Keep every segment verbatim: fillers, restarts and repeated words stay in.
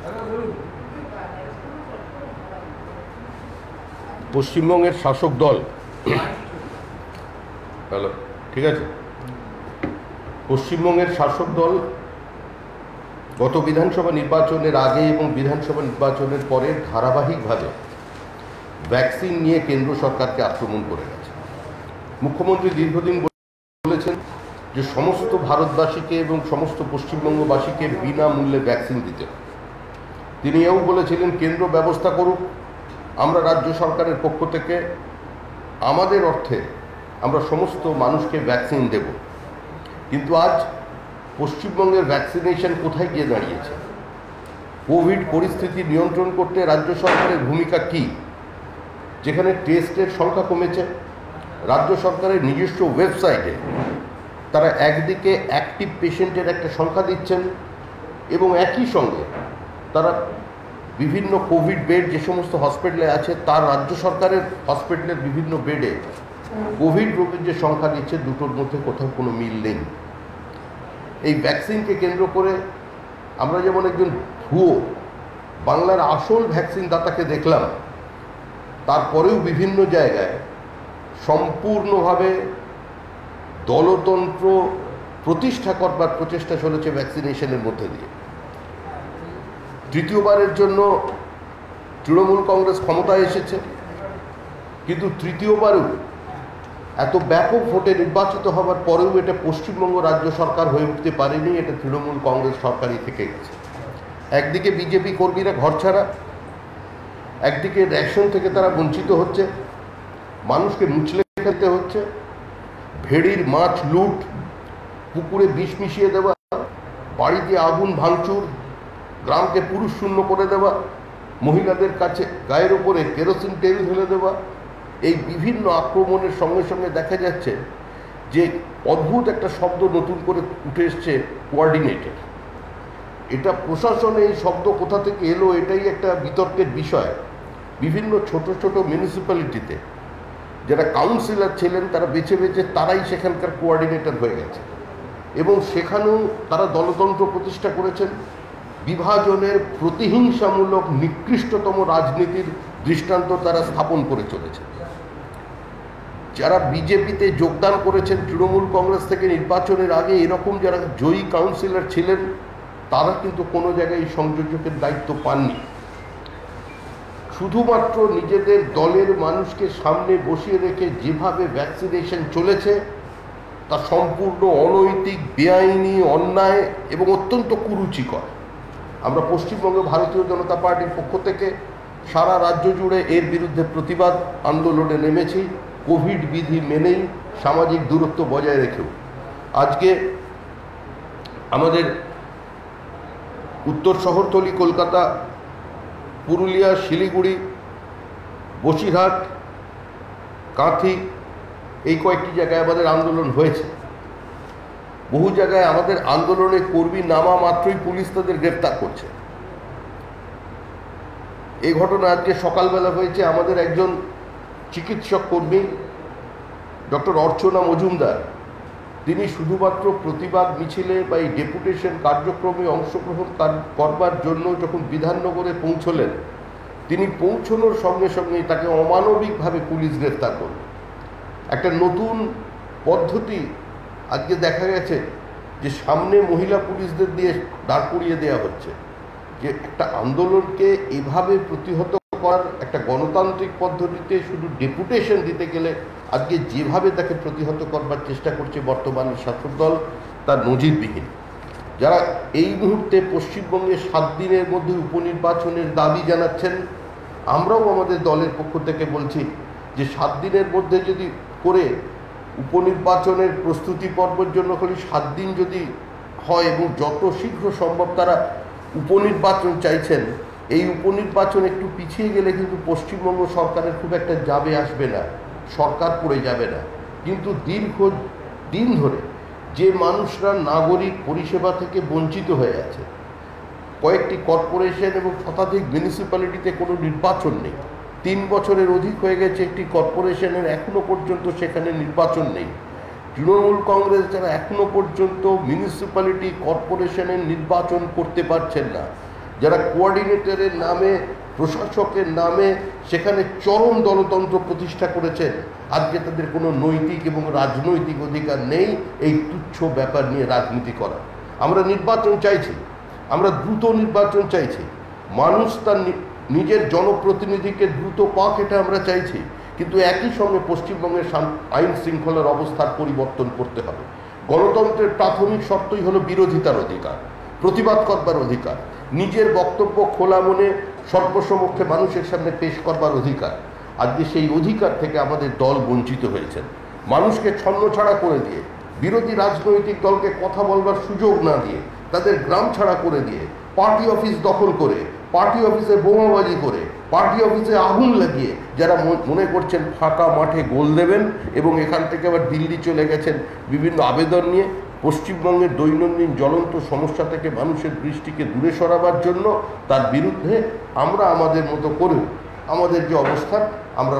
পশ্চিমবঙ্গের শাসক দল, হ্যালো, ঠিক আছে, পশ্চিমবঙ্গের শাসক দল গত বিধানসভা নির্বাচনের আগে এবং বিধানসভা নির্বাচনের পরে ধারাবাহিকভাবে ভ্যাকসিন নিয়ে কেন্দ্র সরকারকে আক্রমণ করে গেছে। মুখ্যমন্ত্রী দীর্ঘদিন বলেছেন যে সমস্ত ভারতবাসীকে এবং সমস্ত পশ্চিমবঙ্গবাসীকে বিনামূল্যে ভ্যাকসিন দিতে। তিনি এও বলেছিলেন কেন্দ্র ব্যবস্থা করুক, আমরা রাজ্য সরকারের পক্ষ থেকে আমাদের অর্থে আমরা সমস্ত মানুষকে ভ্যাকসিন দেব। কিন্তু আজ পশ্চিমবঙ্গের ভ্যাকসিনেশন কোথায় গিয়ে দাঁড়িয়েছে? কোভিড পরিস্থিতি নিয়ন্ত্রণ করতে রাজ্য সরকারের ভূমিকা কী? যেখানে টেস্টের সংখ্যা কমেছে, রাজ্য সরকারের নিজস্ব ওয়েবসাইটে তারা একদিকে অ্যাক্টিভ পেশেন্টের একটা সংখ্যা দিচ্ছেন এবং একই সঙ্গে তারা বিভিন্ন কোভিড বেড যে সমস্ত হসপিটালে আছে তার রাজ্য সরকারের হসপিটালের বিভিন্ন বেডে কোভিড রোগীর যে সংখ্যা দিচ্ছে, দুটোর মধ্যে কোথাও কোনো মিল নেই। এই ভ্যাকসিনকে কেন্দ্র করে আমরা যেমন একজন ভুয়ো বাংলার আসল ভ্যাকসিন দাতাকে দেখলাম, তারপরেও বিভিন্ন জায়গায় সম্পূর্ণভাবে দলতন্ত্র প্রতিষ্ঠা করবার প্রচেষ্টা চলেছে ভ্যাকসিনেশনের মধ্যে দিয়ে। তৃতীয়বারের জন্য তৃণমূল কংগ্রেস ক্ষমতায় এসেছে, কিন্তু তৃতীয়বারেও এত ব্যাপক ভোটে নির্বাচিত হবার পরেও এটা পশ্চিমবঙ্গ রাজ্য সরকার হয়ে উঠতে পারেনি, এটা তৃণমূল কংগ্রেস সরকারই থেকে গেছে। একদিকে বিজেপি কর্মীরা ঘরছাড়া, একদিকে রেশন থেকে তারা বঞ্চিত হচ্ছে, মানুষকে মুচলে খেতে হচ্ছে, ভেড়ির মাছ লুট, পুকুরে বিষ মিশিয়ে দেওয়া, বাড়িতে আগুন ভাঙচুর, গ্রামকে পুরুষ শূন্য করে দেওয়া, মহিলাদের কাছে গায়ের ওপরে কেরোসিন তেল ঢেলে দেওয়া, এই বিভিন্ন আক্রমণের সঙ্গে সঙ্গে দেখা যাচ্ছে যে অদ্ভুত একটা শব্দ নতুন করে উঠে এসছে, কোঅর্ডিনেটেড। এটা প্রশাসনে এই শব্দ কোথা থেকে এলো এটাই একটা বিতর্কের বিষয়। বিভিন্ন ছোট ছোট মিউনিসিপ্যালিটিতে যারা কাউন্সিলর ছিলেন তারা বেছে বেছে তারাই সেখানকার কোঅর্ডিনেটর হয়ে গেছে এবং সেখানেও তারা দলতন্ত্র প্রতিষ্ঠা করেছেন। বিভাজনের প্রতিহিংসামূলক নিকৃষ্টতম রাজনীতির দৃষ্টান্ত তারা স্থাপন করে চলেছে। যারা বিজেপিতে যোগদান করেছেন তৃণমূল কংগ্রেস থেকে নির্বাচনের আগে, এরকম যারা জয়ী কাউন্সিলর ছিলেন তারা কিন্তু কোনো জায়গায় সংযোজকের দায়িত্ব পাননি। শুধুমাত্র নিজেদের দলের মানুষকে সামনে বসিয়ে রেখে যেভাবে ভ্যাকসিনেশন চলেছে তা সম্পূর্ণ অনৈতিক, বেআইনি, অন্যায় এবং অত্যন্ত কুরুচিকর। আমরা পশ্চিমবঙ্গ ভারতীয় জনতা পার্টির পক্ষ থেকে সারা রাজ্য জুড়ে এর বিরুদ্ধে প্রতিবাদ আন্দোলনে নেমেছি, কোভিড বিধি মেনেই, সামাজিক দূরত্ব বজায় রেখেও। আজকে আমাদের উত্তর শহরতলি কলকাতা, পুরুলিয়া, শিলিগুড়ি, বসিরহাট, কাঁথি, এই কয়েকটি জায়গায় আমাদের আন্দোলন হয়েছে। বহু জায়গায় আমাদের আন্দোলনে কর্মী নামা মাত্রই পুলিশ তাদের গ্রেপ্তার করছে। এই ঘটনা আজকে সকালবেলা হয়েছে। আমাদের একজন চিকিৎসক কর্মী ডক্টর অর্চনা মজুমদার, তিনি শুধুমাত্র প্রতিবাদ মিছিলে বা এই ডেপুটেশন কার্যক্রমে অংশগ্রহণ করবার জন্য যখন বিধাননগরে পৌঁছলেন, তিনি পৌঁছানোর সঙ্গে সঙ্গে তাকে অমানবিকভাবে পুলিশ গ্রেফতার করল। একটা নতুন পদ্ধতি আজকে দেখা গেছে যে সামনে মহিলা পুলিশদের দিয়ে দাঁড় করিয়ে দেওয়া হচ্ছে, যে একটা আন্দোলনকে এভাবে প্রতিহত করার একটা গণতান্ত্রিক পদ্ধতিতে শুধু ডেপুটেশন দিতে গেলে আজকে যেভাবে তাকে প্রতিহত করবার চেষ্টা করছে বর্তমান শাসক দল, তার নজিরবিহীন। যারা এই মুহূর্তে পশ্চিমবঙ্গে সাত দিনের মধ্যে উপনির্বাচনের দাবি জানাচ্ছেন, আমরাও আমাদের দলের পক্ষ থেকে বলছি যে সাত দিনের মধ্যে যদি করে উপনির্বাচনের প্রস্তুতি পর্বের জন্য খালি সাত দিন যদি হয় এবং যত শীঘ্র সম্ভব তারা উপনির্বাচন চাইছেন, এই উপনির্বাচন একটু পিছিয়ে গেলে কিন্তু পশ্চিমবঙ্গ সরকারের খুব একটা যাবে আসবে না, সরকার পড়ে যাবে না। কিন্তু দীর্ঘ দিন ধরে যে মানুষরা নাগরিক পরিষেবা থেকে বঞ্চিত হয়ে আছে, কয়েকটি কর্পোরেশন এবং শতাধিক মিউনিসিপ্যালিটিতে কোনো নির্বাচন নেই, তিন বছরের অধিক হয়ে গেছে একটি কর্পোরেশনের, এখনো পর্যন্ত সেখানে নির্বাচন নেই। তৃণমূল কংগ্রেস যারা এখনো পর্যন্ত মিউনিসিপ্যালিটি কর্পোরেশনের নির্বাচন করতে পারছেন না, যারা কোঅর্ডিনেটরের নামে, প্রশাসকের নামে সেখানে চরম দলতন্ত্র প্রতিষ্ঠা করেছেন, আজকে তাদের কোনো নৈতিক এবং রাজনৈতিক অধিকার নেই এই তুচ্ছ ব্যাপার নিয়ে রাজনীতি করা। আমরা নির্বাচন চাইছি, আমরা দ্রুত নির্বাচন চাইছি, মানুষ তার নিজের জনপ্রতিনিধিকে দ্রুত পাক, এটা আমরা চাইছি। কিন্তু একই সঙ্গে পশ্চিমবঙ্গের আইন শৃঙ্খলার অবস্থার পরিবর্তন করতে হবে। গণতন্ত্রের প্রাথমিক শর্তই হলো বিরোধিতার অধিকার, প্রতিবাদ করবার অধিকার, নিজের বক্তব্য খোলা মনে সর্বসমক্ষে মানুষের সামনে পেশ করবার অধিকার। আজকে সেই অধিকার থেকে আমাদের দল বঞ্চিত হয়েছেন। মানুষকে ছন্নছাড়া করে দিয়ে, বিরোধী রাজনৈতিক দলকে কথা বলবার সুযোগ না দিয়ে, তাদের গ্রাম ছাড়া করে দিয়ে, পার্টি অফিস দখল করে, পার্টি অফিসে বোমাবাজি করে, পার্টি অফিসে আগুন লাগিয়ে যারা মনে করছেন ফাঁকা মাঠে গোল দেবেন এবং এখান থেকে আবার দিল্লি চলে গেছেন বিভিন্ন আবেদন নিয়ে, পশ্চিমবঙ্গের দৈনন্দিন জ্বলন্ত সমস্যা থেকে মানুষের দৃষ্টিকে দূরে সরাবার জন্য, তার বিরুদ্ধে আমরা আমাদের মতো করেও আমাদের যে অবস্থান আমরা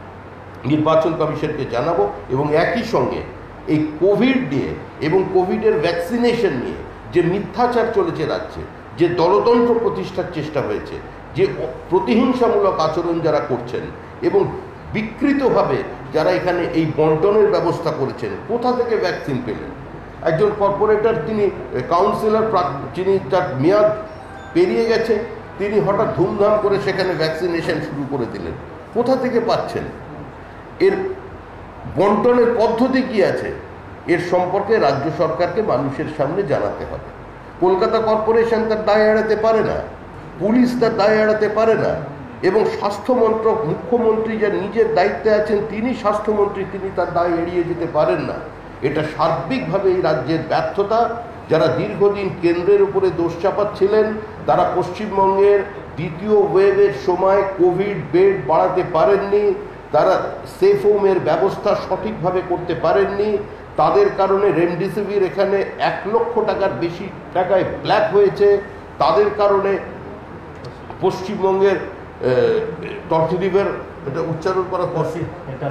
নির্বাচন কমিশনকে জানাবো। এবং একই সঙ্গে এই কোভিড নিয়ে এবং কোভিডের ভ্যাকসিনেশন নিয়ে যে মিথ্যাচার চলেছে রাজ্যে, যে দলতন্ত্র প্রতিষ্ঠার চেষ্টা হয়েছে, যে প্রতিহিংসামূলক আচরণ যারা করছেন এবং বিকৃতভাবে যারা এখানে এই বন্টনের ব্যবস্থা করেছেন, কোথা থেকে ভ্যাকসিন পেলেন? একজন কর্পোরেটর, তিনি কাউন্সিলর, যিনি তার মেয়াদ পেরিয়ে গেছে, তিনি হঠাৎ ধুমধাম করে সেখানে ভ্যাকসিনেশন শুরু করে দিলেন। কোথা থেকে পাচ্ছেন? এর বন্টনের পদ্ধতি কি আছে? এর সম্পর্কে রাজ্য সরকারকে মানুষের সামনে জানাতে হবে। কলকাতা কর্পোরেশন তার দায় এড়াতে পারে না, পুলিশ তার দায় এড়াতে পারে না, এবং স্বাস্থ্যমন্ত্রক, মুখ্যমন্ত্রী যা নিজের দায়িত্বে আছেন তিনি স্বাস্থ্যমন্ত্রী, তিনি তার দায় এড়িয়ে যেতে পারেন না। এটা সার্বিকভাবে এই রাজ্যের ব্যর্থতা। যারা দীর্ঘদিন কেন্দ্রের উপরে দোষ চাপাচ্ছিলেন, তারা পশ্চিমবঙ্গের দ্বিতীয় ওয়েভের সময় কোভিড বেড বাড়াতে পারেননি, তারা সেফ হোমের ব্যবস্থা সঠিকভাবে করতে পারেননি, তাদের কারণে রেমডেসিভির এখানে এক লক্ষ টাকার বেশি টাকায় ব্ল্যাক হয়েছে, তাদের কারণে পশ্চিমবঙ্গের টর্টিডিভের, এটা উচ্চারণ করা কষ্ট,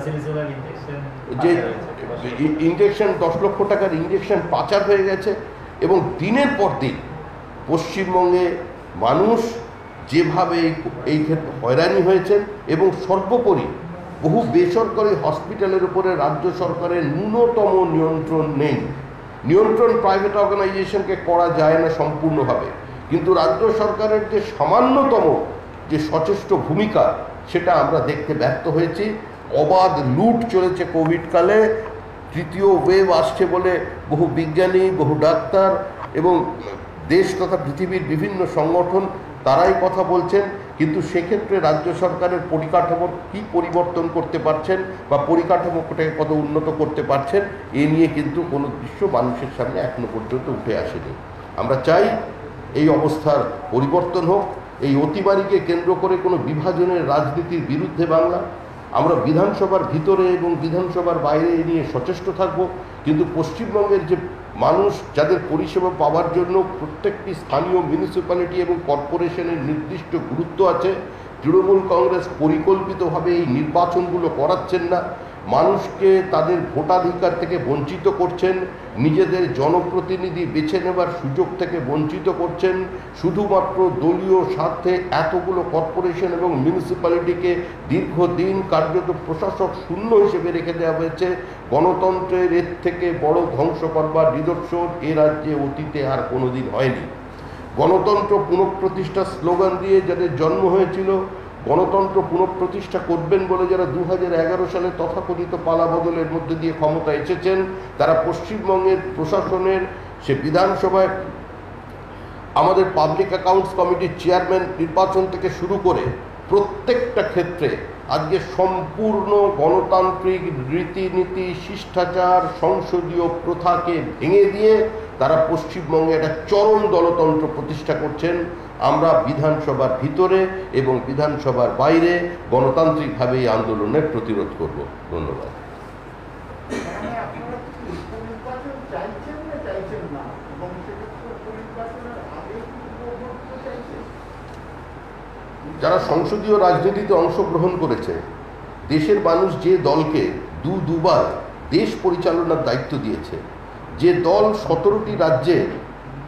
যে ইঞ্জেকশন দশ লক্ষ টাকার ইঞ্জেকশন পাচার হয়ে গেছে। এবং দিনের পর দিন পশ্চিমবঙ্গে মানুষ যেভাবে এই ক্ষেত্রে হয়রানি হয়েছেন, এবং সর্বোপরি বহু বেসরকারি হসপিটালের উপরে রাজ্য সরকারের ন্যূনতম নিয়ন্ত্রণ নেই। নিয়ন্ত্রণ প্রাইভেট অর্গানাইজেশনকে করা যায় না সম্পূর্ণভাবে, কিন্তু রাজ্য সরকারের যে সামান্যতম যে সচেষ্ট ভূমিকা, সেটা আমরা দেখতে ব্যর্থ হয়েছি। অবাধ লুট চলেছে কোভিডকালে। তৃতীয় ওয়েভ আসছে বলে বহু বিজ্ঞানী, বহু ডাক্তার এবং দেশ তথা পৃথিবীর বিভিন্ন সংগঠন তারাই কথা বলছেন, কিন্তু সেক্ষেত্রে রাজ্য সরকারের পরিকাঠামোর কী পরিবর্তন করতে পারছেন বা পরিকাঠামোটাকে কত উন্নত করতে পারছেন, এ নিয়ে কিন্তু কোনো দৃশ্য মানুষের সামনে এখনো পর্যন্ত উঠে আসেনি। আমরা চাই এই অবস্থার পরিবর্তন হোক। এই অতিমারীকে কেন্দ্র করে কোনো বিভাজনের রাজনীতির বিরুদ্ধে বাংলা। আমরা বিধানসভার ভিতরে এবং বিধানসভার বাইরে এ নিয়ে সচেষ্ট থাকব, কিন্তু পশ্চিমবঙ্গের যে মানুষ, যাদের পরিষেবা পাওয়ার জন্য প্রত্যেকটি স্থানীয় মিউনিসিপ্যালিটি এবং কর্পোরেশনের নির্দিষ্ট গুরুত্ব আছে, তৃণমূল কংগ্রেস পরিকল্পিতভাবে এই নির্বাচনগুলো করাচ্ছেন না, মানুষকে তাদের ভোটাধিকার থেকে বঞ্চিত করছেন, নিজেদের জনপ্রতিনিধি বেছে নেবার সুযোগ থেকে বঞ্চিত করছেন। শুধুমাত্র দলীয় স্বার্থে এতগুলো কর্পোরেশন এবং মিউনিসিপ্যালিটিকে দীর্ঘদিন কার্যত প্রশাসক শূন্য হিসেবে রেখে দেওয়া হয়েছে। গণতন্ত্রের এর থেকে বড় ধ্বংস করবার নিদর্শন এ রাজ্যে অতীতে আর কোনোদিন হয়নি। গণতন্ত্র পুনঃপ্রতিষ্ঠার স্লোগান দিয়ে যাদের জন্ম হয়েছিল, গণতন্ত্র পুনঃপ্রতিষ্ঠা করবেন বলে যারা দু হাজার এগারো সালে তথাকথিত পালা বদলের মধ্যে দিয়ে ক্ষমতা এসেছেন, তারা পশ্চিমবঙ্গের প্রশাসনের, সে বিধানসভায় আমাদের পাবলিক অ্যাকাউন্টস কমিটির চেয়ারম্যান নির্বাচন থেকে শুরু করে প্রত্যেকটা ক্ষেত্রে আজকে সম্পূর্ণ গণতান্ত্রিক রীতিনীতি, শিষ্টাচার, সংসদীয় প্রথাকে ভেঙে দিয়ে তারা পশ্চিমবঙ্গে একটা চরম দলতন্ত্র প্রতিষ্ঠা করছেন। আমরা বিধানসভার ভিতরে এবং বিধানসভার বাইরে গণতান্ত্রিকভাবে এই আন্দোলনের প্রতিরোধ করব। ধন্যবাদ। যারা সংসদীয় রাজনীতিতে অংশগ্রহণ করেছে, দেশের মানুষ যে দলকে দু দুবার দেশ পরিচালনার দায়িত্ব দিয়েছে, যে দল সতেরোটি রাজ্যে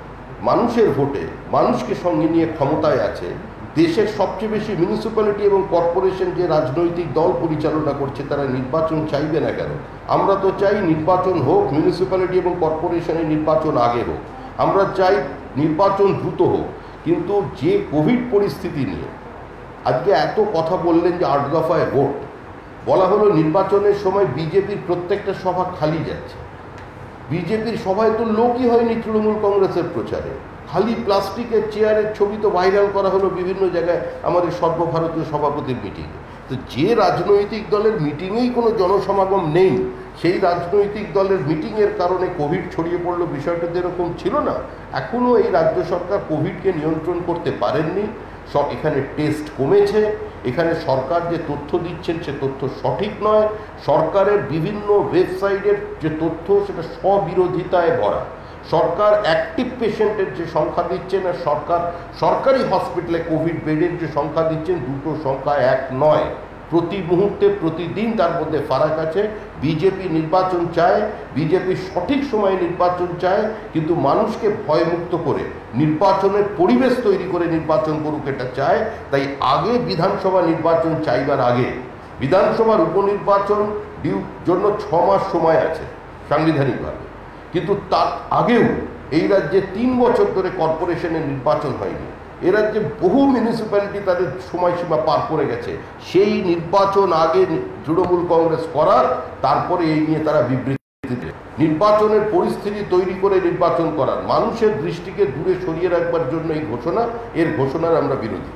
মানুষের ভোটে মানুষকে সঙ্গে নিয়ে ক্ষমতায় আছে, দেশের সবচেয়ে বেশি মিউনিসিপ্যালিটি এবং কর্পোরেশন যে রাজনৈতিক দল পরিচালনা করছে তারা নির্বাচন চাইবে না কেন? আমরা তো চাই নির্বাচন হোক, মিউনিসিপ্যালিটি এবং কর্পোরেশনের নির্বাচন আগে হোক, আমরা চাই নির্বাচন দ্রুত হোক। কিন্তু যে কোভিড পরিস্থিতি নিয়ে আজকে এত কথা বললেন যে আট দফায় ভোট, বলা হলো নির্বাচনের সময় বিজেপির প্রত্যেকটা সভা খালি যাচ্ছে। বিজেপির সভায় তো লোকই হয়নি তৃণমূল কংগ্রেসের প্রচারে, খালি প্লাস্টিকের চেয়ারের ছবি তো ভাইরাল করা হলো বিভিন্ন জায়গায় আমাদের সর্বভারতীয় সভাপতির মিটিংয়ে। তো যে রাজনৈতিক দলের মিটিংয়েই কোনো জনসমাগম নেই, সেই রাজনৈতিক দলের মিটিংয়ের কারণে কোভিড ছড়িয়ে পড়লো, বিষয়টা যেরকম ছিল না। এখনও এই রাজ্য সরকার কোভিডকে নিয়ন্ত্রণ করতে পারেননি। সব এখানে টেস্ট কমেছে, এখানে সরকার যে তথ্য দিচ্ছেন সে তথ্য সঠিক নয়, সরকারের বিভিন্ন ওয়েবসাইটের যে তথ্য সেটা স্ববিরোধিতায় ভরা। সরকার অ্যাক্টিভ পেশেন্টের যে সংখ্যা দিচ্ছেন আর সরকার সরকারি হসপিটালে কোভিড বেডের যে সংখ্যা দিচ্ছেন, দুটো সংখ্যা এক নয়। প্রতি মুহূর্তে প্রতিদিন তার মধ্যে ফারাক আছে। বিজেপি নির্বাচন চায়, বিজেপি সঠিক সময়ে নির্বাচন চায়, কিন্তু মানুষকে ভয়মুক্ত করে নির্বাচনের পরিবেশ তৈরি করে নির্বাচন করুক এটা চায়। তাই আগে বিধানসভা নির্বাচন চাইবার আগে বিধানসভার উপনির্বাচন ডিউ জন্য ছ মাস সময় আছে সাংবিধানিকভাবে, কিন্তু তার আগেও এই রাজ্যে তিন বছর ধরে কর্পোরেশনের নির্বাচন হয়নি। এ রাজ্যে বহু মিউনিসিপ্যালিটি তাদের সময়সীমা পার করে গেছে। সেই নির্বাচন আগে তৃণমূল কংগ্রেস করার, তারপরে এই নিয়ে তারা বিবৃতি দেয়। নির্বাচনের পরিস্থিতি তৈরি করে নির্বাচন করার, মানুষের দৃষ্টিকে দূরে সরিয়ে রাখবার জন্য এই ঘোষণা, এর ঘোষণার আমরা বিরোধী।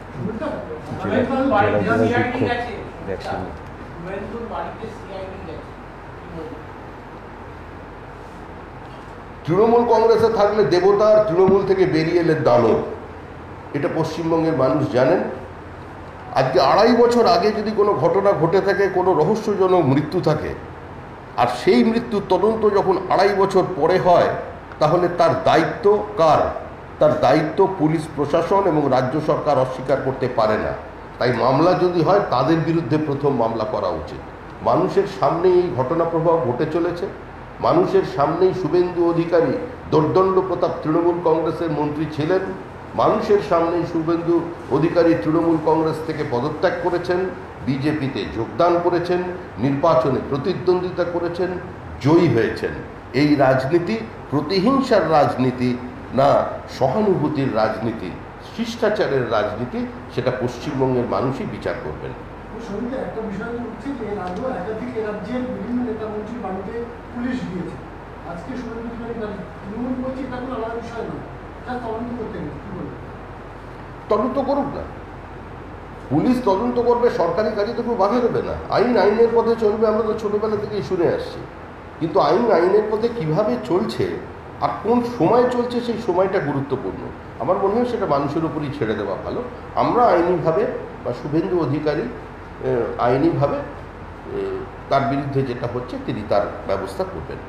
তৃণমূল কংগ্রেসে থাকলে দেবতা, আর তৃণমূল থেকে বেরিয়ে এলে দানব, এটা পশ্চিমবঙ্গের মানুষ জানেন। আজকে আড়াই বছর আগে যদি কোনো ঘটনা ঘটে থাকে, কোনো রহস্যজনক মৃত্যু থাকে, আর সেই মৃত্যুর তদন্ত যখন আড়াই বছর পরে হয়, তাহলে তার দায়িত্ব কার? তার দায়িত্ব পুলিশ প্রশাসন এবং রাজ্য সরকার অস্বীকার করতে পারে না। তাই মামলা যদি হয় তাদের বিরুদ্ধে প্রথম মামলা করা উচিত। মানুষের সামনেই এই ঘটনা প্রবাহ ঘটে চলেছে, মানুষের সামনেই শুভেন্দু অধিকারী দোর্দণ্ড প্রতাপ তৃণমূল কংগ্রেসের মন্ত্রী ছিলেন, মানুষের সামনেই শুভেন্দু অধিকারী তৃণমূল কংগ্রেস থেকে পদত্যাগ করেছেন, বিজেপিতে যোগদান করেছেন, নির্বাচনে প্রতিদ্বন্দ্বিতা করেছেন, জয়ী হয়েছেন। এই রাজনীতি প্রতিহিংসার রাজনীতি না, সহানুভূতির রাজনীতি, শিষ্টাচারের রাজনীতি, সেটা পশ্চিমবঙ্গের মানুষই বিচার করবেন। একটা বিষয় হচ্ছে যে এর আগেও একাধিক রাজ্যের বিভিন্ন নেতা মন্ত্রীর বাড়িতে পুলিশ গিয়েছে। আজকে শুভেন্দু অধিকারী তৃণমূল বলছে এটা কোনো আলাদা বিষয় নয়, তার তদন্ত করতে গেছে, কি বলবেন? তদন্ত করুক না, পুলিশ তদন্ত করবে, সরকারি কাজে তো কেউ বাধা দেবে না। আইন আইনের পথে চলবে, আমরা তো ছোটোবেলা থেকেই শুনে আসছি। কিন্তু আইন আইনের পথে কিভাবে চলছে আর কোন সময় চলছে সেই সময়টা গুরুত্বপূর্ণ। আমার মনে হয় সেটা মানুষের উপরই ছেড়ে দেওয়া ভালো। আমরা আইনিভাবে বা শুভেন্দু অধিকারী আইনিভাবে তার বিরুদ্ধে যেটা হচ্ছে তিনি তার ব্যবস্থা করবেন।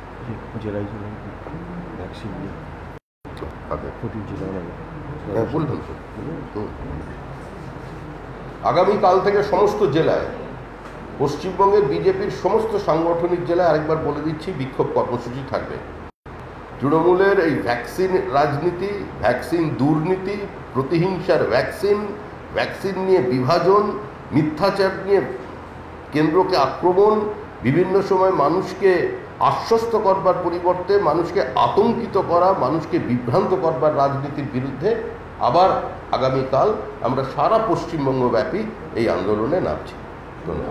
আগামীকাল থেকে সমস্ত জেলায়, পশ্চিমবঙ্গের বিজেপির সমস্ত সাংগঠনিক জেলায়, আরেকবার বলে দিচ্ছি, বিক্ষোভ কর্মসূচি থাকবে। তৃণমূলের এই ভ্যাকসিন রাজনীতি, ভ্যাকসিন দুর্নীতি, প্রতিহিংসার ভ্যাকসিন, ভ্যাকসিন নিয়ে বিভাজন, মিথ্যাচার নিয়ে কেন্দ্রকে আক্রমণ, বিভিন্ন সময় মানুষকে আশ্বস্ত করবার পরিবর্তে মানুষকে আতঙ্কিত করা, মানুষকে বিভ্রান্ত করবার রাজনীতির বিরুদ্ধে আবার আগামীকাল আমরা সারা পশ্চিমবঙ্গব্যাপী এই আন্দোলনে নামছি। ধন্যবাদ।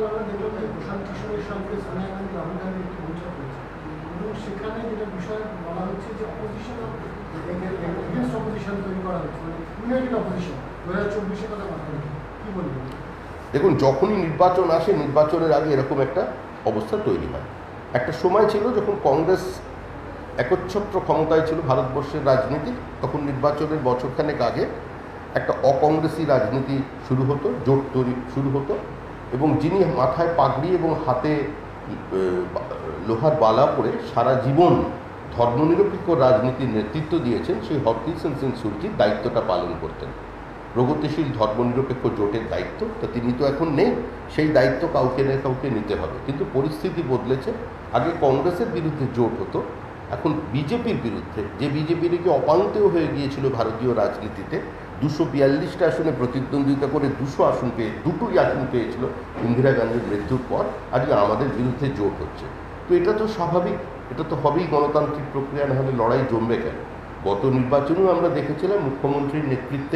দেখুন, যখনই নির্বাচন আসে, নির্বাচনের আগে এরকম একটা অবস্থা তৈরি হয়। একটা সময় ছিল যখন কংগ্রেস একচ্ছত্র ক্ষমতায় ছিল ভারতবর্ষের রাজনীতি, তখন নির্বাচনের বছরখানেক আগে একটা অকংগ্রেসি রাজনীতি শুরু হতো, জোট তৈরি শুরু হতো, এবং যিনি মাথায় পাগড়ি এবং হাতে লোহার বালা পরে সারা জীবন ধর্মনিরপেক্ষ রাজনীতির নেতৃত্ব দিয়েছেন, সেই হরকিষেণ সিং সুরজিৎ দায়িত্বটা পালন করতেন। প্রগতিশীল ধর্মনিরপেক্ষ জোটের দায়িত্ব, তা তিনি তো এখন নেই, সেই দায়িত্ব কাউকে না কাউকে নিতে হবে। কিন্তু পরিস্থিতি বদলেছে। আগে কংগ্রেসের বিরুদ্ধে জোট হতো, এখন বিজেপির বিরুদ্ধে, যে বিজেপি নাকি অপাঙ্ক্তেয় হয়ে গিয়েছিল ভারতীয় রাজনীতিতে, দুশো বিয়াল্লিশটা আসনে প্রতিদ্বন্দ্বিতা করে দুশো আসন পেয়ে দুটোই আসন পেয়েছিল ইন্দিরা গান্ধীর মৃত্যুর পর, আজকে আমাদের বিরুদ্ধে জোট হচ্ছে। তো এটা তো স্বাভাবিক, এটা তো হবেই, গণতান্ত্রিক প্রক্রিয়া, না হলে লড়াই জমবে কেন? গত নির্বাচনেও আমরা দেখেছিলাম মুখ্যমন্ত্রীর নেতৃত্বে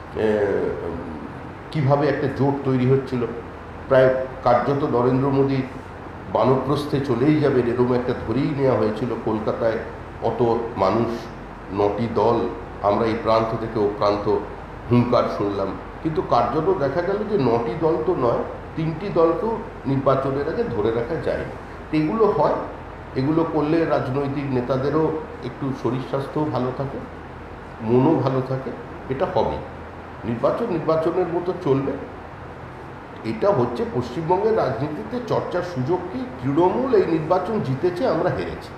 কিভাবে একটা জোট তৈরি হচ্ছিল, প্রায় কার্যত নরেন্দ্র মোদী বানপ্রস্থে চলেই যাবেন এরকম একটা ধরেই নেওয়া হয়েছিল। কলকাতায় অত মানুষ, নটি দল, আমরা এই প্রান্ত থেকে ও প্রান্ত হুঙ্কার শুনলাম, কিন্তু কার্যত দেখা গেল যে নটি দল তো নয়, তিনটি দলকেও নির্বাচনের আগে ধরে রাখা যায় না। এগুলো হয়, এগুলো করলে রাজনৈতিক নেতাদেরও একটু শরীর স্বাস্থ্যও ভালো থাকে, মনও ভালো থাকে, এটা হবেই। নির্বাচন নির্বাচনের মতো চলবে। এটা হচ্ছে পশ্চিমবঙ্গের রাজনীতিতে চর্চার সুযোগ কি, তৃণমূল এই নির্বাচন জিতেছে, আমরা হেরেছি,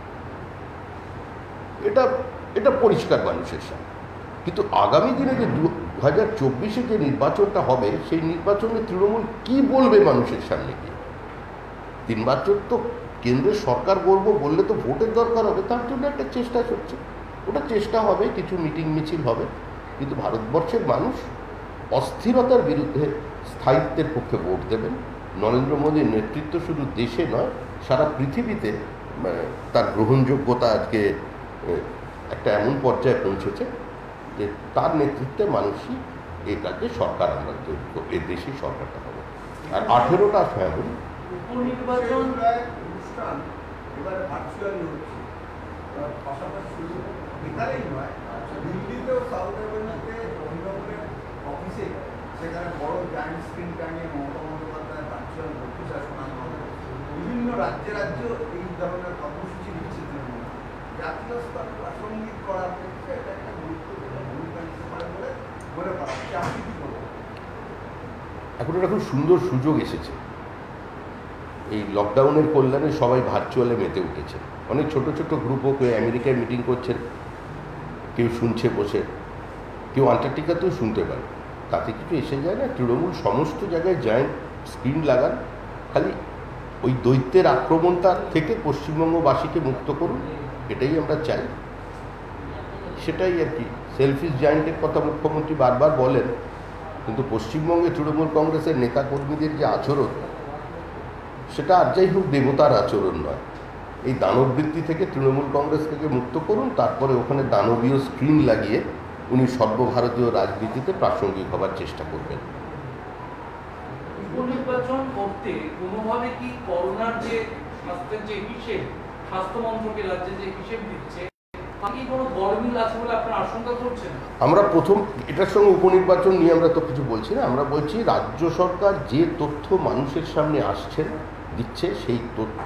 এটা এটা পরিষ্কার মানুষের সামনে। কিন্তু আগামী দিনে যে দু হাজার চব্বিশে যে নির্বাচনটা হবে, সেই নির্বাচনে তৃণমূল কি বলবে মানুষের সামনে গিয়ে? নির্বাচন তো কেন্দ্রের সরকার করবো বললে তো ভোটের দরকার হবে, তার জন্য একটা চেষ্টা চলছে, ওটা চেষ্টা হবে, কিছু মিটিং মিছিল হবে, কিন্তু ভারতবর্ষের মানুষ অস্থিরতার বিরুদ্ধে স্থায়িত্বের পক্ষে ভোট দেবেন। নরেন্দ্র মোদীর নেতৃত্ব শুধু দেশে নয়, সারা পৃথিবীতে তার গ্রহণযোগ্যতা আজকে একটা এমন পর্যায়ে পৌঁছেছে যে তার নেতৃত্বে মানুষই এই কাজে সরকার আমরা তৈরি করবো, এই দেশেই সরকারটা হবে। আর আঠেরোটা ফ্যামিলি উপনির্বাচন অনুষ্ঠান এবারে ভার্চুয়ালি হচ্ছে, পাশাপাশি শুধু এখানেই নয়, দিল্লিতেও সাউথ আফ্রিকাতে অভিভাবকের অফিসে সেখানে বড় জায়েন্ট স্ক্রিন টাঙিয়ে মমতা বন্দ্যোপাধ্যায় ভার্চুয়াল বক্তৃতা শোনানো হবে। বিভিন্ন রাজ্যে রাজ্যে এই ধরনের কর্মসূচি দিচ্ছে তৃণমূল। জাতীয় স্তরে প্রাসঙ্গিক করার ক্ষেত্রে এটা একটা গুরুত্বপূর্ণ ভূমিকা নিতে পারে বলে মনে করা হচ্ছে। আপনি কি করবেন? এখন একটা খুব সুন্দর সুযোগ এসেছে, এই লকডাউনের কল্যাণে সবাই ভার্চুয়ালে মেতে উঠেছে। অনেক ছোট ছোট গ্রুপও, কেউ আমেরিকায় মিটিং করছেন, কেউ শুনছে বসে, কেউ আন্টার্কটিকাতেও শুনতে পারে, তাতে কিছু এসে যায় না। তৃণমূল সমস্ত জায়গায় জায়েন্ট স্ক্রিন লাগান, খালি ওই দৈত্যের আক্রমণটা থেকে পশ্চিমবঙ্গবাসীকে মুক্ত করুন, এটাই আমরা চাই, সেটাই আর কি। সেলফিশ জায়েন্টের কথা মুখ্যমন্ত্রী বারবার বলেন, কিন্তু পশ্চিমবঙ্গে তৃণমূল কংগ্রেসের নেতাকর্মীদের যে আচরণ, সেটা আর যাই হোক দেবতার আচরণ নয়। এই দানববৃত্তি থেকে তৃণমূল কংগ্রেস থেকে মুক্ত করুন, তারপরে ওখানে দানবীয় স্ক্রিন লাগিয়ে উনি সর্বভারতীয় রাজনীতিতে প্রাসঙ্গিক হবার চেষ্টা করবেন। উপনির্বাচন করতে কোনোভাবে কি করোনার যে স্বাস্থ্যের যে হিসেব, স্বাস্থ্য মন্ত্রকের রাজ্যে যে হিসেব দিচ্ছে, কি কোনো গরমিল আছে বলে আপনারা আশঙ্কা করছেন? আমরা প্রথম এটার সঙ্গে উপনির্বাচন নিয়ে আমরা তো কিছু বলছি না, আমরা বলছি রাজ্য সরকার যে তথ্য মানুষের সামনে আসছে দিচ্ছে, সেই তথ্য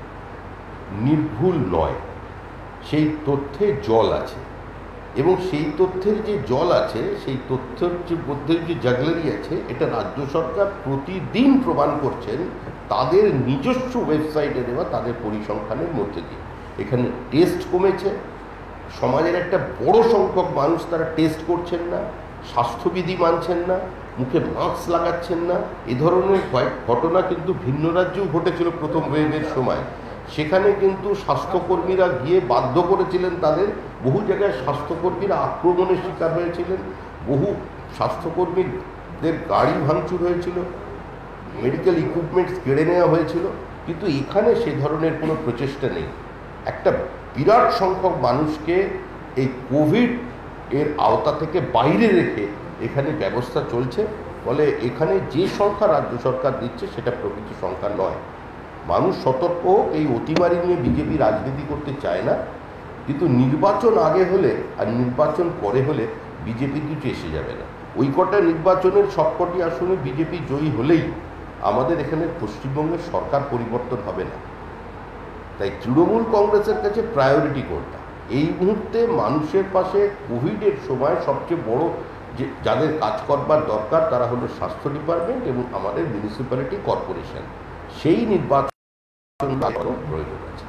নির্ভুল নয়, সেই তথ্যে জল আছে, এবং সেই তথ্যের যে জল আছে, সেই তথ্যের যে মধ্যে যে জাগলারি আছে, এটা রাজ্য সরকার প্রতিদিন প্রমাণ করছেন তাদের নিজস্ব ওয়েবসাইটে দেওয়া তাদের পরিসংখ্যানের মধ্যে দিয়ে। এখানে টেস্ট কমেছে, সমাজের একটা বড় সংখ্যক মানুষ তারা টেস্ট করছেন না, স্বাস্থ্যবিধি মানছেন না, মুখে মাস্ক লাগাচ্ছেন না। এ ধরনের ঘটনা কিন্তু ভিন্ন রাজ্যেও ঘটেছিল প্রথম ওয়েভের সময়, সেখানে কিন্তু স্বাস্থ্যকর্মীরা গিয়ে বাধ্য করেছিলেন তাদের, বহু জায়গায় স্বাস্থ্যকর্মীরা আক্রমণের শিকার হয়েছিলেন, বহু স্বাস্থ্যকর্মীদের গাড়ি ভাঙচুর হয়েছিল, মেডিকেল ইকুইপমেন্টস কেড়ে নেওয়া হয়েছিল। কিন্তু এখানে সে ধরনের কোনো প্রচেষ্টা নেই। একটা বিরাট সংখ্যক মানুষকে এই কোভিড এর আওতা থেকে বাইরে রেখে এখানে ব্যবস্থা চলছে, ফলে এখানে যে সংখ্যা রাজ্য সরকার দিচ্ছে সেটা প্রকৃত সংখ্যা নয়। মানুষ সতর্ক, এই অতিমারি নিয়ে বিজেপি রাজনীতি করতে চায় না, কিন্তু নির্বাচন আগে হলে আর নির্বাচন পরে হলে বিজেপি কিছু এসে যাবে না। ওই কটা নির্বাচনের সবকটি আসনে বিজেপি জয়ী হলেই আমাদের এখানে পশ্চিমবঙ্গের সরকার পরিবর্তন হবে না। তাই তৃণমূল কংগ্রেসের কাছে প্রায়োরিটি কোনটা? এই মুহূর্তে মানুষের পাশে কোভিডের সময় সবচেয়ে বড় যে যাদের কাজ করবার দরকার তারা হলো স্বাস্থ্য ডিপার্টমেন্ট এবং আমাদের মিউনিসিপ্যালিটি কর্পোরেশন। সেই নির্বাচন প্রয়োজন আছে।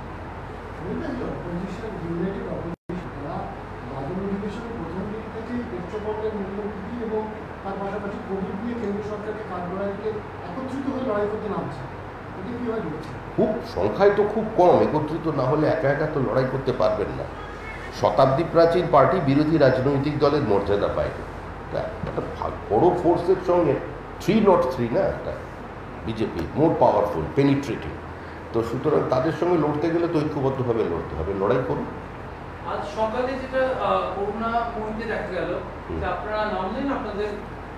এবং তার পাশাপাশি কোভিড নিয়ে কেন্দ্র সরকারকে কাঠগড়াইতে একত্রিত হয়ে লড়াই করতে নামছে। এটা কীভাবে লড়ছে? খুব সংখ্যায় তো খুব কম, একত্রিত না হলে একা একা তো লড়াই করতে পারবেন না। শতাব্দী প্রাচীন পার্টি বিরোধী রাজনৈতিক দলের মর্যাদা পায়নি। তা একটা বড় ফোর্সের সঙ্গে থ্রি নট থ্রি না, একটা বিজেপি মোর পাওয়ারফুল পেনিট্রেটিং, তো সুতরাং তাদের সঙ্গে লড়তে গেলে তো ঐক্যবদ্ধভাবে লড়তে হবে, লড়াই করুন। আজ সকালে যেটা করুণা মুহূর্তে দেখা গেল যে আপনারা নামলেন, আপনাদের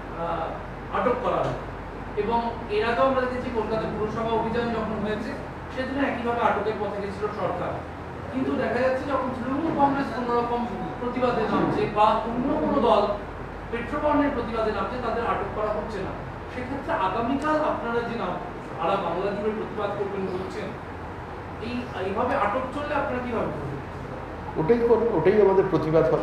আটক করা হয়, এবং এর আগেও আমরা দেখেছি কলকাতা পুরসভা অভিযান যখন হয়েছে সেদিন একইভাবে আটকের পথে গেছিল সরকার, কিন্তু দেখা যাচ্ছে যখন তৃণমূল কংগ্রেস কোনোরকম প্রতিবাদে নামছে বা অন্য কোনো দল পেট্রোপণ্যের প্রতিবাদে নামছে তাদের আটক করা হচ্ছে না। সেক্ষেত্রে আগামীকাল আপনারা যে নাম সারা বাংলা জুড়ে প্রতিবাদ করবেন বলছেন, এই এইভাবে আটক চললে আপনারা কিভাবে করবেন? ওটাই করবে, ওটাই আমাদের প্রতিবাদ হবে।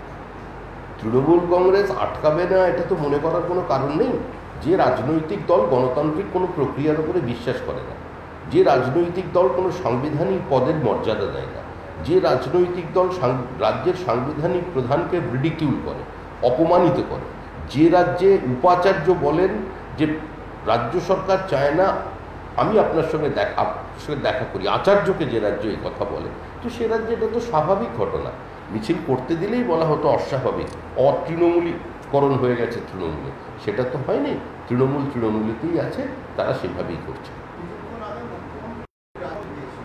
তৃণমূল কংগ্রেস আটকাবে না এটা তো মনে করার কোনো কারণ নেই। যে রাজনৈতিক দল গণতান্ত্রিক কোনো প্রক্রিয়ার উপরে বিশ্বাস করে না, যে রাজনৈতিক দল কোনো সাংবিধানিক পদের মর্যাদা দেয় না, যে রাজনৈতিক দল রাজ্যের সাংবিধানিক প্রধানকে রিডিকিউল করে, অপমানিত করে, যে রাজ্যে উপাচার্য বলেন যে রাজ্য সরকার চায় না আমি আপনার সঙ্গে দেখা সঙ্গে দেখা করি, আচার্যকে যে রাজ্য এই কথা বলে, তো সে রাজ্যে এটা তো স্বাভাবিক ঘটনা। মিছিল করতে দিলেই বলা হতো অস্বাভাবিক, অতৃণমূলীকরণ হয়ে গেছে তৃণমূলে, সেটা তো হয়নি। তৃণমূল তৃণমূলীতেই আছে, তারা সেভাবেই করছে। কিছুক্ষণ আগে মুখ্যমন্ত্রী রাহুল দিয়েছিল,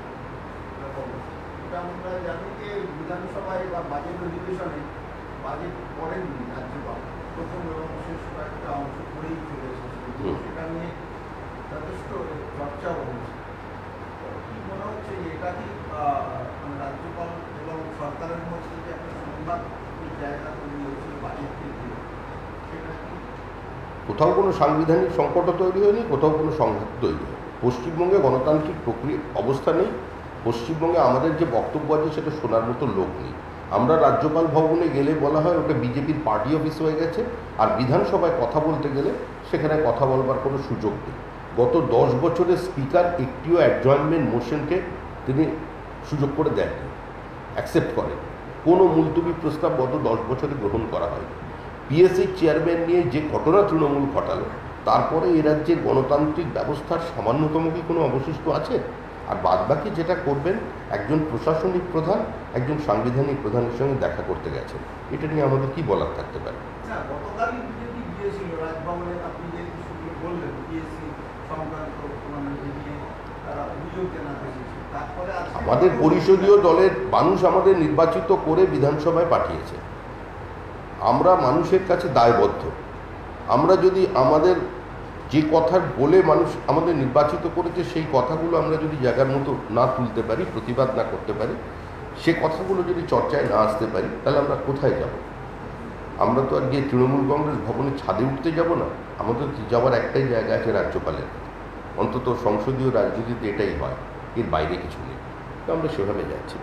এটা আমরা জানি যে বিধানসভায় বা বাজেট অধিবেশনে বাজেট পড়েননি রাজ্যপাল, প্রথম এবং শেষ কয়েকটা অংশ করেই চলে এসেছে, সেটা নিয়ে যথেষ্ট চর্চাও হয়েছে। কি মনে হচ্ছে যে এটা কি রাজ্যপাল এবং সরকারের মধ্যে যে একটা সংবাদ জায়গা তৈরি হয়েছিল বাজেটকে দিয়ে, সেটা কি কোথাও কোনো সাংবিধানিক সংকটও তৈরি হয়নি, কোথাও কোনো সংঘাত তৈরি হয়নি। পশ্চিমবঙ্গে গণতান্ত্রিক প্রক্রিয়া অবস্থা নেই। পশ্চিমবঙ্গে আমাদের যে বক্তব্য আছে সেটা শোনার মতো লোক নেই। আমরা রাজ্যপাল ভবনে গেলে বলা হয় ওটা বিজেপির পার্টি অফিস হয়ে গেছে, আর বিধানসভায় কথা বলতে গেলে সেখানে কথা বলবার কোনো সুযোগ নেই। গত দশ বছরের স্পিকার একটিও অ্যাডজয়েন্টমেন্ট মোশনকে তিনি সুযোগ করে দেননি, অ্যাকসেপ্ট করেন। কোনো মুলতবি প্রস্তাব গত দশ বছরে গ্রহণ করা হয়নি। পিএসসির চেয়ারম্যান নিয়ে যে ঘটনা তৃণমূল ঘটালো, তারপরে এ রাজ্যের গণতান্ত্রিক ব্যবস্থার সামান্যতম কি কোনো অবশিষ্ট আছে? আর বাদবাকি যেটা করবেন, একজন প্রশাসনিক প্রধান একজন সাংবিধানিক প্রধানের সঙ্গে দেখা করতে গেছেন, এটা নিয়ে আমাদের কি বলার থাকতে পারে? না, গতকালই বিজেপি গিয়েছিল রাজভবনে, আপনি যে বিষয়গুলো বললেন পিএসসি সংক্রান্ত মানে নিয়ে তারা অভিযোগ জানাতে এসেছে, তারপরে আমাদের পরিষদীয় দলের মানুষ আমাদের নির্বাচিত করে বিধানসভায় পাঠিয়েছে। আমরা মানুষের কাছে দায়বদ্ধ। আমরা যদি আমাদের যে কথা বলে মানুষ আমাদের নির্বাচিত করেছে সেই কথাগুলো আমরা যদি জায়গার মতো না তুলতে পারি, প্রতিবাদ না করতে পারি, সে কথাগুলো যদি চর্চায় না আসতে পারি, তাহলে আমরা কোথায় যাব? আমরা তো আর গিয়ে তৃণমূল কংগ্রেস ভবনের ছাদে উঠতে যাব না। আমাদের যাওয়ার একটাই জায়গা আছে, রাজ্যপালের। অন্তত সংসদীয় রাজনীতিতে এটাই হয়, এর বাইরে কিছু নেই। তো আমরা সেভাবে যাচ্ছি।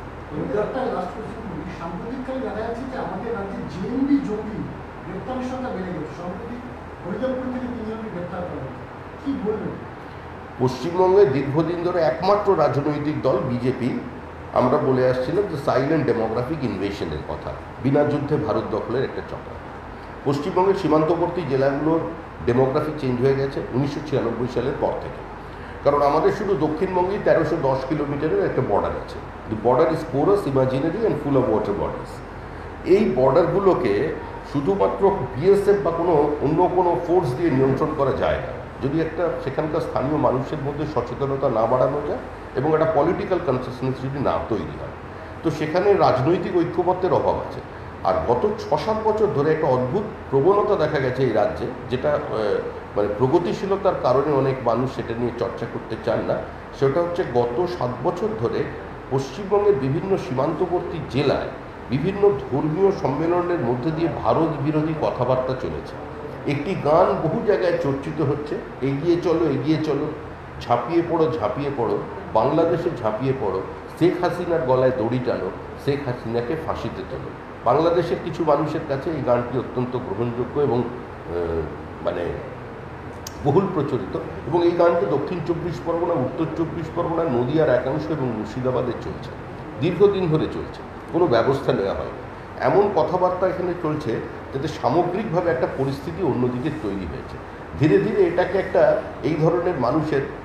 সাম্প্রতিককালে দেখা যাচ্ছে যে আমাদের রাজ্যে জেএমবি জঙ্গি গ্রেপ্তারের সংখ্যা বেড়ে গেছে। সম্প্রতি হরিদাপুর থেকে তিনজনকে গ্রেপ্তার করা হয়েছে, কি বলবেন? পশ্চিমবঙ্গে দীর্ঘদিন ধরে একমাত্র রাজনৈতিক দল বিজেপি আমরা বলে আসছিলাম যে সাইলেন্ট ডেমোগ্রাফিক ইনভেশনের কথা, বিনা যুদ্ধে ভারত দখলের একটা চক্র। পশ্চিমবঙ্গের সীমান্তবর্তী জেলাগুলোর ডেমোগ্রাফি চেঞ্জ হয়ে গেছে উনিশশো ছিয়ানব্বই সালের পর থেকে। কারণ আমাদের শুধু দক্ষিণবঙ্গেই তেরোশো দশ কিলোমিটারের একটা বর্ডার আছে। The border is porous, imaginary and full of water borders. এই বর্ডারগুলোকে শুধুমাত্র বিএসএফ বা কোনো অন্য কোনো ফোর্স দিয়ে নিয়ন্ত্রণ করা যায় না, যদি একটা সেখানকার স্থানীয় মানুষের মধ্যে সচেতনতা না বাড়ানো যায় এবং একটা পলিটিক্যাল কনসিস্টেন্সি যদি না তৈরি হয়। তো সেখানে রাজনৈতিক ঐক্যমত্যের অভাব আছে। আর গত ছ সাত বছর ধরে একটা অদ্ভুত প্রবণতা দেখা গেছে এই রাজ্যে, যেটা মানে প্রগতিশীলতার কারণে অনেক মানুষ সেটা নিয়ে চর্চা করতে চান না। সেটা হচ্ছে গত সাত বছর ধরে পশ্চিমবঙ্গের বিভিন্ন সীমান্তবর্তী জেলায় বিভিন্ন ধর্মীয় সম্মেলনের মধ্যে দিয়ে ভারত বিরোধী কথাবার্তা চলেছে। একটি গান বহু জায়গায় চর্চিত হচ্ছে, এগিয়ে চলো এগিয়ে চলো, ঝাঁপিয়ে পড়ো ঝাঁপিয়ে পড়ো, বাংলাদেশে ঝাঁপিয়ে পড়ো, শেখ হাসিনার গলায় দড়ি টানো, শেখ হাসিনাকে ফাঁসিতে তোলো। বাংলাদেশের কিছু মানুষের কাছে এই গানটি অত্যন্ত গ্রহণযোগ্য এবং মানে বহুল প্রচলিত, এবং এই গানটি দক্ষিণ চব্বিশ পরগনা, উত্তর চব্বিশ পরগনা, নদিয়ার একাংশ এবং মুর্শিদাবাদে চলছে, দীর্ঘদিন ধরে চলছে, কোনো ব্যবস্থা নেওয়া হয়নি। এমন কথাবার্তা এখানে চলছে যাতে সামগ্রিকভাবে একটা পরিস্থিতি অন্যদিকে তৈরি হয়েছে। ধীরে ধীরে এটাকে একটা এই ধরনের মানুষের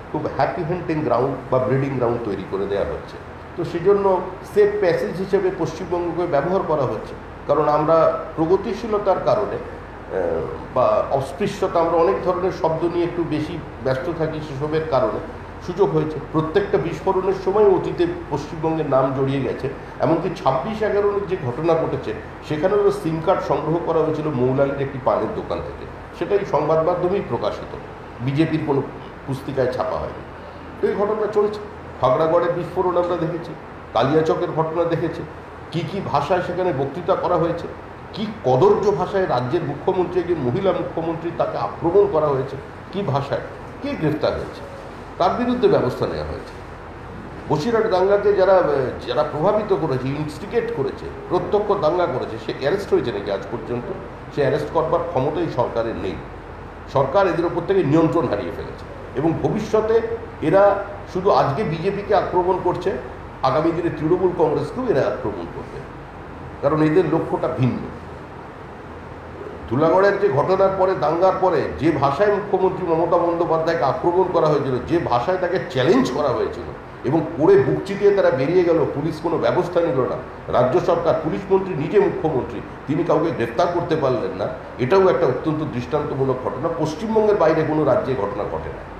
খুব হ্যাপি হান্টিং গ্রাউন্ড বা ব্রিডিং গ্রাউন্ড তৈরি করে দেওয়া হচ্ছে। তো সেজন্য সেফ প্যাসেজ হিসেবে পশ্চিমবঙ্গকে ব্যবহার করা হচ্ছে, কারণ আমরা প্রগতিশীলতার কারণে বা অস্পৃশ্যতা, আমরা অনেক ধরনের শব্দ নিয়ে একটু বেশি ব্যস্ত থাকি, সেসবের কারণে সুযোগ হয়েছে। প্রত্যেকটা বিস্ফোরণের সময় অতীতে পশ্চিমবঙ্গের নাম জড়িয়ে গেছে। এমনকি ছাব্বিশ এগারোর যে ঘটনা ঘটেছে সেখানেও সিম কার্ড সংগ্রহ করা হয়েছিল মৌলালির একটি পানের দোকান থেকে, সেটাই সংবাদ মাধ্যমেই প্রকাশিত, বিজেপির কোনো পুস্তিকায় ছাপা হয়নি। এই ঘটনা চলছে। খাগড়াগড়ের বিস্ফোরণ আমরা দেখেছি, কালিয়াচকের ঘটনা দেখেছি, কি কি ভাষায় সেখানে বক্তৃতা করা হয়েছে, কি কদর্য ভাষায় রাজ্যের মুখ্যমন্ত্রী, একজন মহিলা মুখ্যমন্ত্রী, তাকে আক্রমণ করা হয়েছে, কি ভাষায়, কে গ্রেফতার হয়েছে, তার বিরুদ্ধে ব্যবস্থা নেওয়া হয়েছে। বসিরহাট দাঙ্গাকে যারা যারা প্রভাবিত করেছে, ইনস্টিগেট করেছে, প্রত্যক্ষ দাঙ্গা করেছে, সে অ্যারেস্ট হয়েছে নাকি আজ পর্যন্ত? সে অ্যারেস্ট করবার ক্ষমতাই সরকারের নেই। সরকার এদের ওপর থেকে নিয়ন্ত্রণ হারিয়ে ফেলেছে এবং ভবিষ্যতে এরা শুধু আজকে বিজেপিকে আক্রমণ করছে, আগামী দিনে তৃণমূল কংগ্রেসকেও এরা আক্রমণ করবে, কারণ এদের লক্ষ্যটা ভিন্ন। ধুলাগড়ের যে ঘটনার পরে, দাঙ্গার পরে যে ভাষায় মুখ্যমন্ত্রী মমতা বন্দ্যোপাধ্যায়কে আক্রমণ করা হয়েছিল, যে ভাষায় তাকে চ্যালেঞ্জ করা হয়েছিল এবং করে বুক চিতিয়ে তারা বেরিয়ে গেল, পুলিশ কোনো ব্যবস্থা নিল না, রাজ্য সরকার, পুলিশ মন্ত্রী নিজে মুখ্যমন্ত্রী, তিনি কাউকে গ্রেফতার করতে পারলেন না, এটাও একটা অত্যন্ত দৃষ্টান্তমূলক ঘটনা। পশ্চিমবঙ্গের বাইরে কোনো রাজ্যে ঘটনা ঘটে না।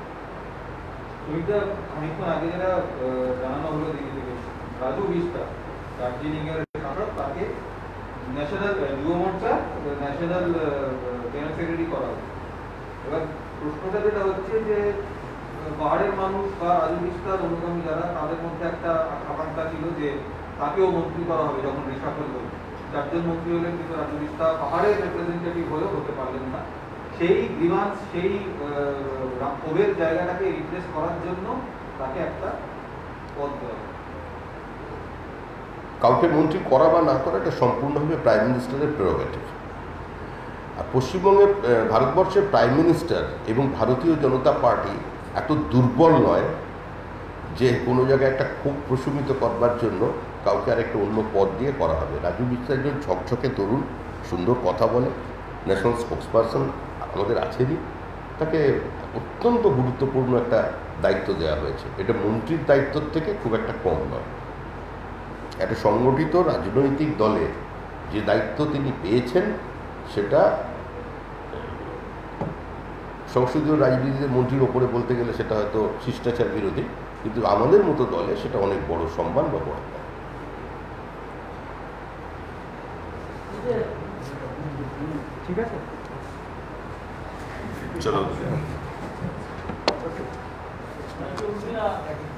খানিকক্ষণ আগে যারা জানানো হলো দিকে থেকে রাজু বিস্তার দার্জিলিং এর শাসক, তাকে ন্যাশনাল যুব মোর্চা ন্যাশনাল জেনারেল সেক্রেটারি করা হয়েছে। এবার প্রশ্নটা যেটা হচ্ছে যে পাহাড়ের মানুষ বা রাজু বিস্তার অনুগামী যারা, তাদের মধ্যে একটা আকাঙ্ক্ষা ছিল যে তাকেও মন্ত্রী করা হবে যখন রিসাফল হল। চারজন মন্ত্রী হলেন, কিন্তু রাজু বিস্তার পাহাড়ের রিপ্রেজেন্টেটিভ হলেও হতে পারলেন না। সেই গ্রিভান্স, সেই ক্ষোভের জায়গাটাকে রিপ্লেস করার জন্য তাকে একটা পদ দেওয়া হবে। কাউকে মন্ত্রী করা বা না করা, এটা সম্পূর্ণভাবে প্রাইম মিনিস্টারের প্রেরোগেটিভ। আর পশ্চিমবঙ্গের, ভারতবর্ষের প্রাইম মিনিস্টার এবং ভারতীয় জনতা পার্টি এত দুর্বল নয় যে কোনো জায়গায় একটা ক্ষোভ প্রশমিত করবার জন্য কাউকে আর একটা অন্য পদ দিয়ে করা হবে। রাজু বিস্তার একজন ঝকঝকে তরুণ, সুন্দর কথা বলে, ন্যাশনাল স্পোক্সপারসন আমাদের আছেনই, তাকে অত্যন্ত গুরুত্বপূর্ণ একটা দায়িত্ব দেওয়া হয়েছে। এটা মন্ত্রীর দায়িত্বর থেকে খুব একটা কম নয়। একটা সংগঠিত রাজনৈতিক দলে যে দায়িত্ব তিনি পেয়েছেন, সেটা সংসদীয় রাজনীতিতে মন্ত্রীর ওপরে বলতে গেলে সেটা হয়তো শিষ্টাচার বিরোধী, কিন্তু আমাদের মতো দলে সেটা অনেক বড় সম্মান বা বড়। ঠিক আছে, চলো।